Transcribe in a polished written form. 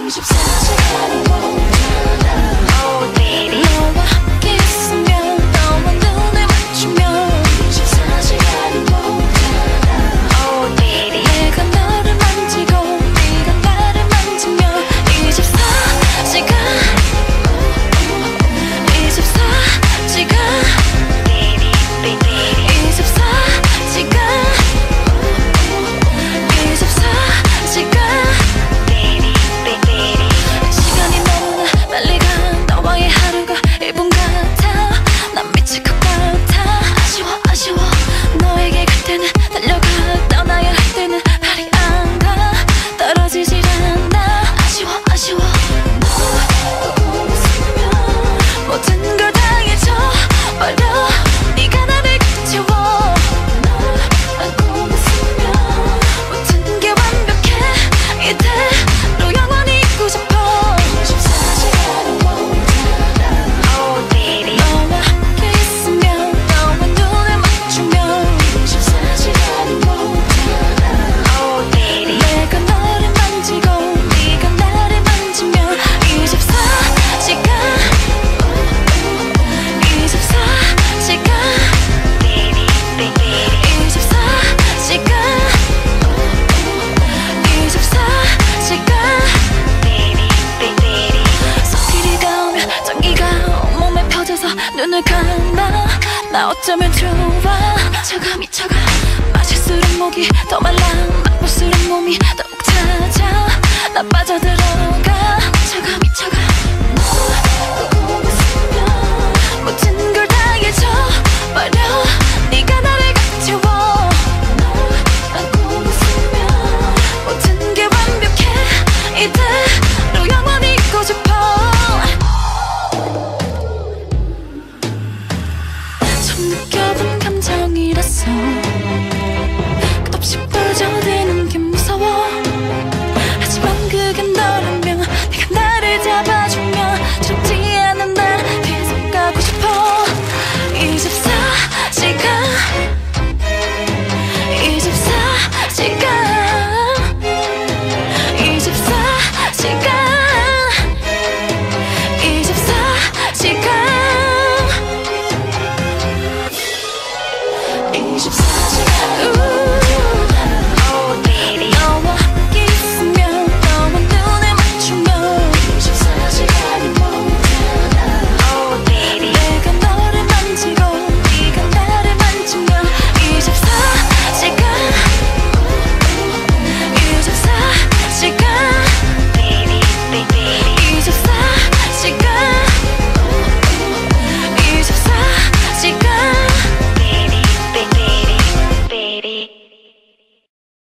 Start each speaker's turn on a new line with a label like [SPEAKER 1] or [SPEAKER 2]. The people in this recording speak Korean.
[SPEAKER 1] 24시간이 모자라. Oh baby 너와 함께 있으면 너와 눈을 맞추면 24시간이 모자라. Oh baby 내가 너를 만지고 네가 나를 만지면 24시간 24시간 baby baby 24시간 24시간 baby baby 시간이 너무나 빨리 가. 너와의 하루가 1분 같아. 난 미칠 것 같아. 아쉬워 너에게 갈 때는 달려가. 떠나야 할 때는 발이 안 가. 떨어지질 않아. 아쉬워 너 보고 있으면 모든 걸 다 잊어버려. 네가 나를 채워. 널 안고 있으면 모든 게 완벽해. 이대로 영원히 있고 싶어. 24시간이 모자라. Oh baby 너와 함께 있으면 너와 눈을 맞추면 24시간이 모자라. Oh baby 내가 너를 만지고 네가 나를 만지면 24시간 24시간 baby baby 24시간 24시간 baby baby 손길이 닿으면 전기가 온몸에 펴져서 눈을 감아. 나 어쩌면 좋아. 미쳐가 마실수록 목이 더 말라. 맛볼수록 몸이 더욱 차져. 나 빠져들어가. 미쳐가